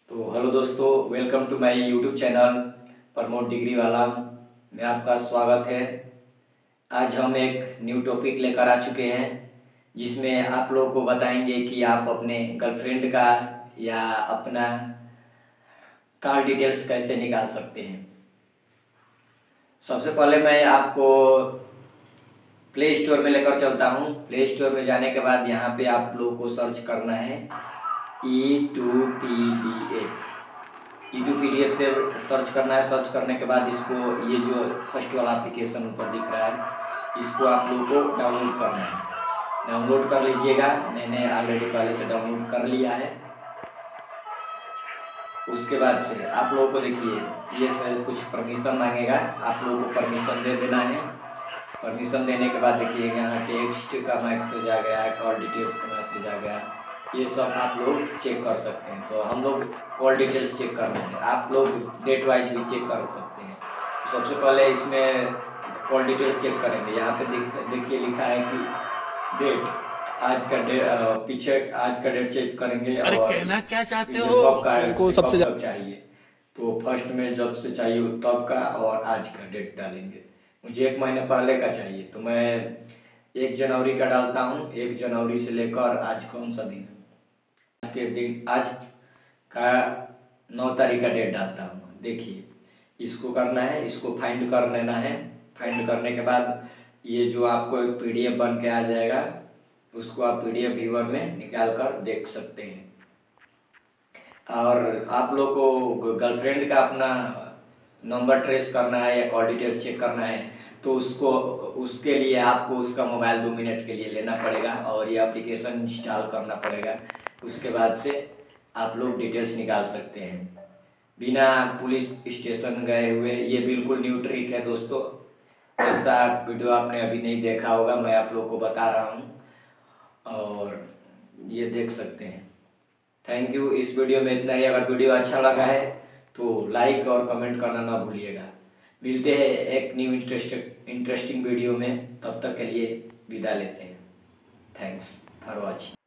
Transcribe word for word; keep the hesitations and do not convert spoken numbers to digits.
तो हेलो दोस्तों, welcome to my YouTube channel Pramod degree वाला में आपका स्वागत है। आज हम एक न्यू टॉपिक लेकर आ चुके हैं जिसमें आप लोगों को बताएंगे कि आप अपने गर्लफ्रेंड का या अपना कॉल डिटेल्स कैसे निकाल सकते हैं। सबसे पहले मैं आपको प्ले स्टोर में लेकर चलता हूँ। प्ले स्टोर में जाने के बाद यहाँ पे आप लोगों को सर्च करना है E to P D F E to P D F से सर्च करना है। सर्च करने के बाद इसको, ये जो फर्स्ट वाला एप्लीकेशन ऊपर दिख रहा है, इसको आप लोगों को डाउनलोड करना है। डाउनलोड कर लीजिएगा, मैंने ऑलरेडी पहले से डाउनलोड कर लिया है। उसके बाद से आप लोगों को देखिए, ये से कुछ परमिशन मांगेगा, आप लोगों को परमिशन दे देना है। परमिशन देने के बाद देखिए यहाँ टेक्स्ट का मैसेज आ गया, कॉल डिटेल्स का मैसेज आ गया, ये सब आप लोग चेक कर सकते हैं। तो हम लोग कॉल डिटेल्स चेक कर रहे हैं, आप लोग डेट वाइज भी चेक कर सकते हैं। तो सबसे पहले इसमें कॉल डिटेल्स चेक करेंगे। यहाँ पे देखिए लिखा है कि डेट, आज का डेट, पीछे आज का डेट चेक करेंगे। अरे और कहना क्या चाहते हो को सबसे ज्यादा चाहिए, तो फर्स्ट में जब से चाहिए तब का और आज का डेट डालेंगे। मुझे एक महीने पहले का चाहिए तो मैं एक जनवरी का डालता हूँ। एक जनवरी से लेकर आज कौन सा दिन है, आज के दिन, आज का नौ तारीख का डेट डालता हूँ। देखिए इसको करना है, इसको फाइंड कर लेना है। फाइंड करने के बाद ये जो आपको एक पीडीएफ बन के आ जाएगा, उसको आप पीडीएफ व्यूअर में निकाल कर देख सकते हैं। और आप लोग को गर्लफ्रेंड का अपना नंबर ट्रेस करना है या कॉल डिटेल्स चेक करना है, तो उसको उसके लिए आपको उसका मोबाइल दो मिनट के लिए लेना पड़ेगा और ये एप्लीकेशन इंस्टॉल करना पड़ेगा। उसके बाद से आप लोग डिटेल्स निकाल सकते हैं बिना पुलिस स्टेशन गए हुए। ये बिल्कुल न्यू ट्रिक है दोस्तों, ऐसा वीडियो आपने अभी नहीं देखा होगा, मैं आप लोग को बता रहा हूँ और ये देख सकते हैं। Thank you. इस वीडियो में इतना ही। अगर वीडियो अच्छा लगा है तो लाइक और कमेंट करना ना भूलिएगा। मिलते हैं एक न्यू इंटरेस्टिंग इंटरेस्टिंग वीडियो में, तब तक के लिए विदा लेते हैं। Thanks for watching.